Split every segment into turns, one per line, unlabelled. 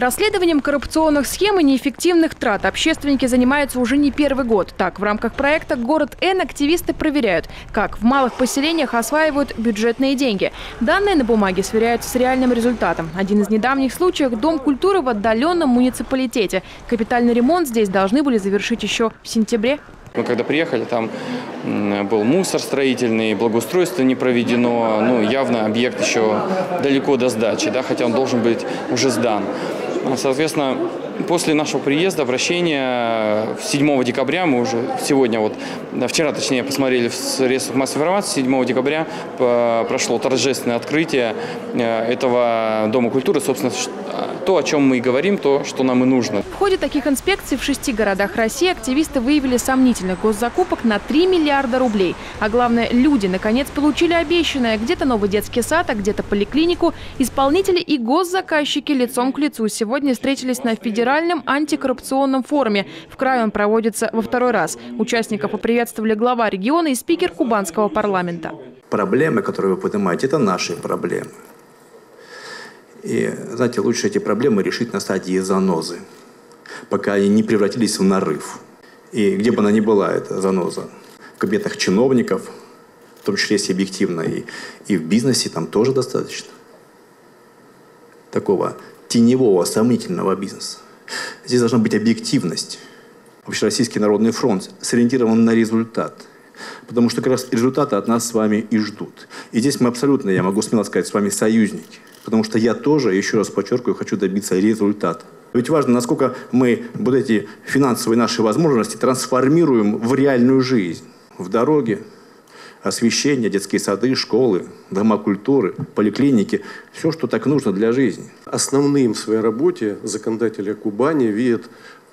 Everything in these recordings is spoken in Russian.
Расследованием коррупционных схем и неэффективных трат общественники занимаются уже не первый год. Так, в рамках проекта «Город Н» активисты проверяют, как в малых поселениях осваивают бюджетные деньги. Данные на бумаге сверяются с реальным результатом. Один из недавних случаев – Дом культуры в отдаленном муниципалитете. Капитальный ремонт здесь должны были завершить еще в сентябре.
Мы когда приехали, там был мусор строительный, благоустройство не проведено. Явно объект еще далеко до сдачи, да, хотя он должен быть уже сдан. Соответственно, после нашего приезда, обращения 7 декабря, мы уже сегодня, вчера точнее, посмотрели в средствах массовой информации, 7 декабря прошло торжественное открытие этого Дома культуры, собственно, то, о чем мы и говорим, то, что нам и нужно.
В ходе таких инспекций в 6 городах России активисты выявили сомнительных госзакупок на 3 миллиарда рублей. А главное, люди наконец получили обещанное. Где-то новый детский сад, а где-то поликлинику. Исполнители и госзаказчики лицом к лицу сегодня встретились на Федеральном антикоррупционном форуме. В крае он проводится во второй раз. Участников поприветствовали глава региона и спикер кубанского парламента.
Проблемы, которые вы поднимаете, это наши проблемы. И, знаете, лучше эти проблемы решить на стадии занозы, пока они не превратились в нарыв. И где бы она ни была, эта заноза, в кабинетах чиновников, в том числе если объективно, и в бизнесе там тоже достаточно такого теневого, сомнительного бизнеса. Здесь должна быть объективность. Общероссийский народный фронт сориентирован на результат. Потому что как раз результаты от нас с вами и ждут. И здесь мы абсолютно, я могу смело сказать, с вами союзники. Потому что я тоже, еще раз подчеркиваю, хочу добиться результата. Ведь важно, насколько мы эти финансовые наши возможности трансформируем в реальную жизнь. В дороги, освещение, детские сады, школы, дома культуры, поликлиники. Все, что так нужно для жизни.
Основным в своей работе законодатели Кубани видят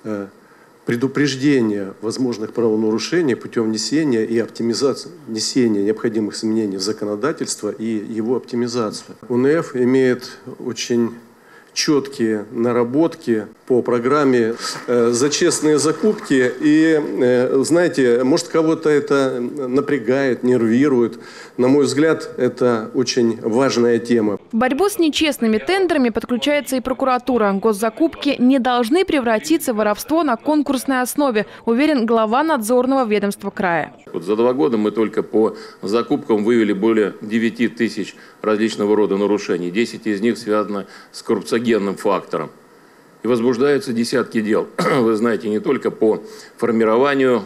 предупреждение возможных правонарушений путем внесения и оптимизации, внесения необходимых изменений в законодательство и его оптимизацию. УНФ имеет очень четкие наработки по программе «За честные закупки». И, знаете, может, кого-то это напрягает, нервирует. На мой взгляд, это очень важная тема.
В борьбу с нечестными тендерами подключается и прокуратура. Госзакупки не должны превратиться в воровство на конкурсной основе, уверен глава надзорного ведомства края.
За 2 года мы только по закупкам выявили более 9 тысяч различного рода нарушений. 10 из них связаны с коррупциогенным фактором. И возбуждаются десятки дел. Вы знаете, не только по формированию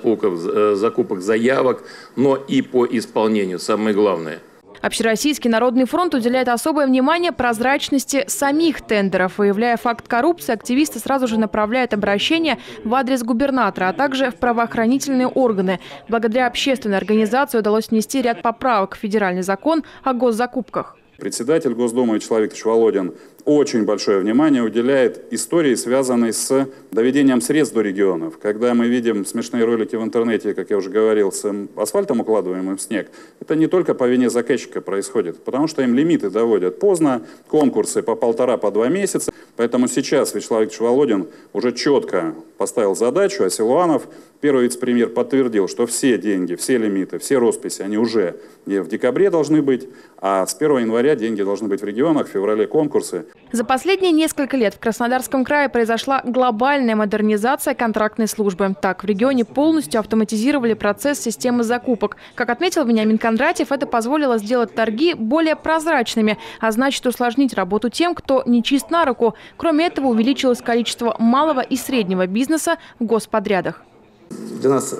закупок, заявок, но и по исполнению. Самое главное.
Общероссийский народный фронт уделяет особое внимание прозрачности самих тендеров. Выявляя факт коррупции, активисты сразу же направляют обращение в адрес губернатора, а также в правоохранительные органы. Благодаря общественной организации удалось внести ряд поправок в федеральный закон о госзакупках.
Председатель Госдумы Вячеслав Викторович Володин очень большое внимание уделяет истории, связанной с доведением средств до регионов. Когда мы видим смешные ролики в интернете, как я уже говорил, с асфальтом укладываемым в снег, это не только по вине заказчика происходит, потому что им лимиты доводят поздно, конкурсы по 1,5–2 месяца. Поэтому сейчас Вячеслав Викторович Володин уже четко поставил задачу, а Силуанов, первый вице-премьер, подтвердил, что все деньги, все лимиты, все росписи, они уже в декабре должны быть, а с 1 января деньги должны быть в регионах, в феврале конкурсы.
За последние несколько лет в Краснодарском крае произошла глобальная модернизация контрактной службы. Так, в регионе полностью автоматизировали процесс системы закупок. Как отметил Вениамин Кондратьев, это позволило сделать торги более прозрачными, а значит усложнить работу тем, кто не чист на руку. Кроме этого, увеличилось количество малого и среднего бизнеса в господрядах.
Для нас,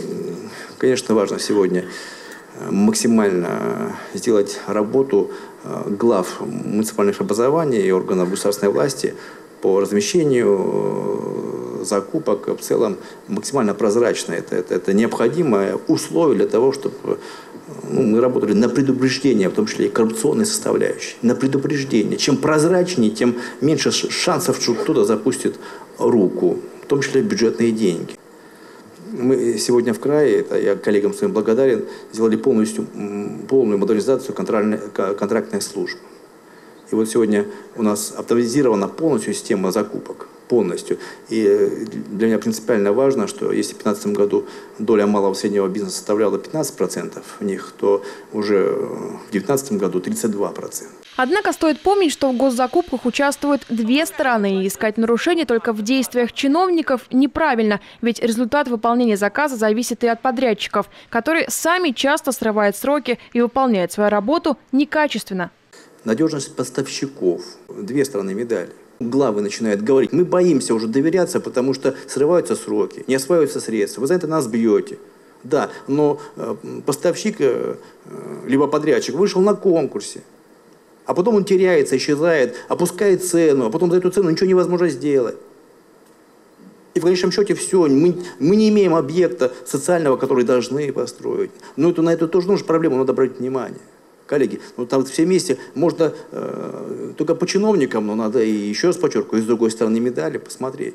конечно, важно сегодня максимально сделать работу глав муниципальных образований и органов государственной власти по размещению закупок в целом максимально прозрачно. Это необходимое условие для того, чтобы мы работали на предупреждение, в том числе и коррупционной составляющей. На предупреждение. Чем прозрачнее, тем меньше шансов, что кто-то запустит руку, в том числе бюджетные деньги. Мы сегодня в крае, это я коллегам своим благодарен, сделали полную модернизацию контрактной службы. И вот сегодня у нас автоматизирована полностью система закупок. Полностью. И для меня принципиально важно, что если в 2015 году доля малого и среднего бизнеса составляла 15% в них, то уже в 2019 году 32%.
Однако стоит помнить, что в госзакупках участвуют две стороны, и искать нарушения только в действиях чиновников неправильно, ведь результат выполнения заказа зависит и от подрядчиков, которые сами часто срывают сроки и выполняют свою работу некачественно.
Надежность поставщиков – две стороны медали. Главы начинают говорить: мы боимся уже доверяться, потому что срываются сроки, не осваиваются средства, вы за это нас бьете. Да, но поставщик, либо подрядчик вышел на конкурсе, а потом он теряется, исчезает, опускает цену, а потом за эту цену ничего невозможно сделать. И в конечном счете все, мы не имеем объекта социального, который должны построить. Но на эту тоже нужно проблему, надо брать внимание. Коллеги, там все вместе можно только по чиновникам, но надо, и еще раз подчеркиваю, и с другой стороны медали посмотреть.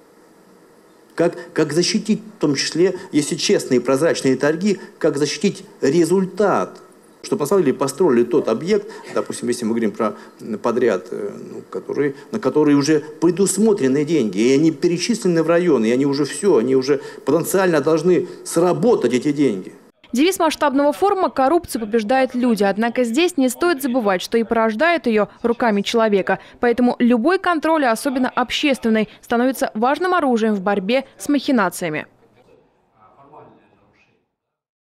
Как защитить, в том числе, если честные прозрачные торги, как защитить результат. Чтобы на самом деле построили тот объект, допустим, если мы говорим про подряд, на который уже предусмотрены деньги, и они перечислены в район, и они уже все, они уже потенциально должны сработать, эти деньги.
Девиз масштабного форума «Коррупцию побеждают люди». Однако здесь не стоит забывать, что и порождает ее руками человека. Поэтому любой контроль, особенно общественный, становится важным оружием в борьбе с махинациями.